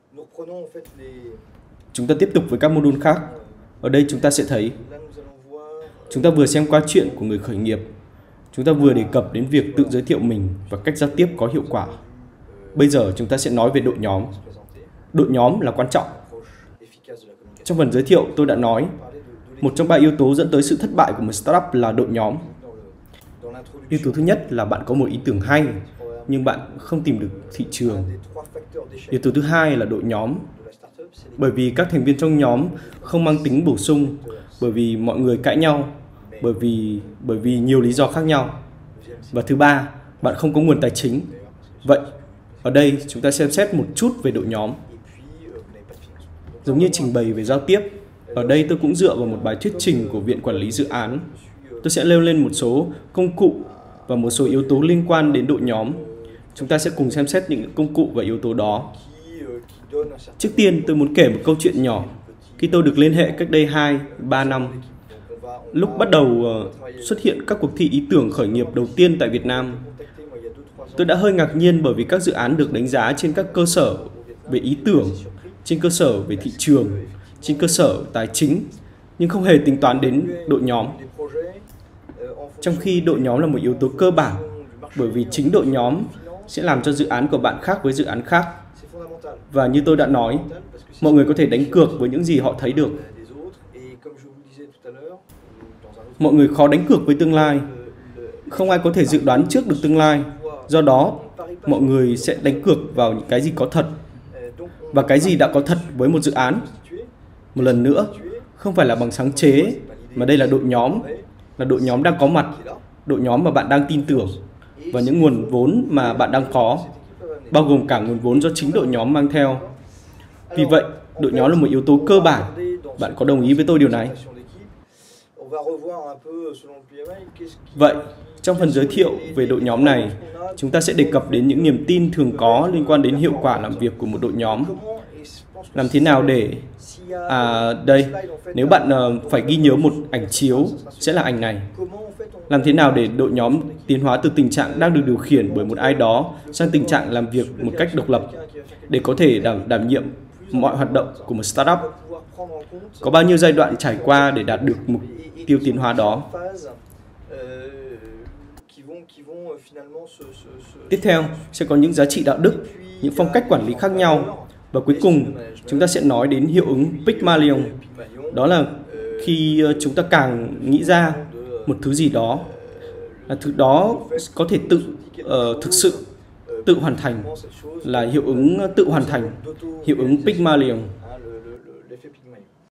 Chúng ta tiếp tục với các module khác. Ở đây chúng ta sẽ thấy chúng ta vừa xem qua chuyện của người khởi nghiệp. Chúng ta vừa đề cập đến việc tự giới thiệu mình và cách giao tiếp có hiệu quả. Bây giờ chúng ta sẽ nói về đội nhóm. Đội nhóm là quan trọng. Trong phần giới thiệu tôi đã nói, một trong 3 yếu tố dẫn tới sự thất bại của một startup là đội nhóm. Yếu tố thứ nhất là bạn có một ý tưởng hay, nhưng bạn không tìm được thị trường. Yếu tố thứ hai là đội nhóm. Bởi vì các thành viên trong nhóm không mang tính bổ sung, bởi vì mọi người cãi nhau, bởi vì nhiều lý do khác nhau. Và thứ ba, bạn không có nguồn tài chính. Vậy, ở đây chúng ta xem xét một chút về đội nhóm. Giống như trình bày về giao tiếp, ở đây tôi cũng dựa vào một bài thuyết trình của Viện Quản lý Dự án. Tôi sẽ nêu lên một số công cụ và một số yếu tố liên quan đến đội nhóm. Chúng ta sẽ cùng xem xét những công cụ và yếu tố đó. Trước tiên, tôi muốn kể một câu chuyện nhỏ. Khi tôi được liên hệ cách đây 2-3 năm, lúc bắt đầu xuất hiện các cuộc thi ý tưởng khởi nghiệp đầu tiên tại Việt Nam, tôi đã hơi ngạc nhiên bởi vì các dự án được đánh giá trên các cơ sở về ý tưởng, trên cơ sở về thị trường, trên cơ sở tài chính, nhưng không hề tính toán đến đội nhóm. Trong khi đội nhóm là một yếu tố cơ bản, bởi vì chính đội nhóm sẽ làm cho dự án của bạn khác với dự án khác. Và như tôi đã nói, mọi người có thể đánh cược với những gì họ thấy được. Mọi người khó đánh cược với tương lai. Không ai có thể dự đoán trước được tương lai. Do đó, mọi người sẽ đánh cược vào những cái gì có thật. Và cái gì đã có thật với một dự án. Một lần nữa, không phải là bằng sáng chế, mà đây là đội nhóm đang có mặt, đội nhóm mà bạn đang tin tưởng, và những nguồn vốn mà bạn đang có, bao gồm cả nguồn vốn do chính đội nhóm mang theo. Vì vậy, đội nhóm là một yếu tố cơ bản. Bạn có đồng ý với tôi điều này? Vậy, trong phần giới thiệu về đội nhóm này, chúng ta sẽ đề cập đến những niềm tin thường có liên quan đến hiệu quả làm việc của một đội nhóm. Làm thế nào để... đây, nếu bạn phải ghi nhớ một ảnh chiếu, sẽ là ảnh này. Làm thế nào để đội nhóm tiến hóa từ tình trạng đang được điều khiển bởi một ai đó sang tình trạng làm việc một cách độc lập, để có thể đảm nhiệm mọi hoạt động của một startup? Có bao nhiêu giai đoạn trải qua để đạt được mục tiêu tiến hóa đó? Tiếp theo sẽ có những giá trị đạo đức, những phong cách quản lý khác nhau. Và cuối cùng, chúng ta sẽ nói đến hiệu ứng Pygmalion. Đó là khi chúng ta càng nghĩ ra một thứ gì đó, là thứ đó có thể thực sự tự hoàn thành, là hiệu ứng tự hoàn thành, hiệu ứng Pygmalion.